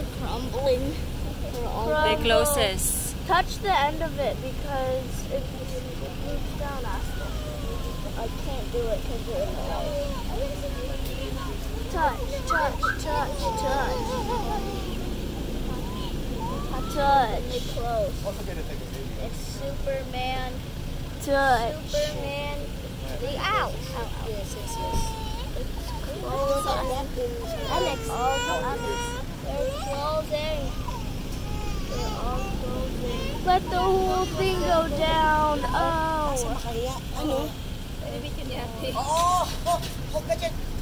crumbling. The closest. Touch the end of it because it moves down, Aston. I can't do it because you're in the way. Touch, touch, touch, touch. Touch. It's close. It's Superman. Touch. Superman. Ow. Yes, yes, yes. It's closing. Alex. They're closing. They're all closing. Let the whole thing go down. Oh. Ano? Oh,